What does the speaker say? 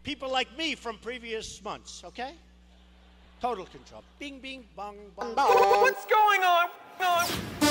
people like me from previous months, okay? Total control. Bing, bing, bong, bong. What's going on?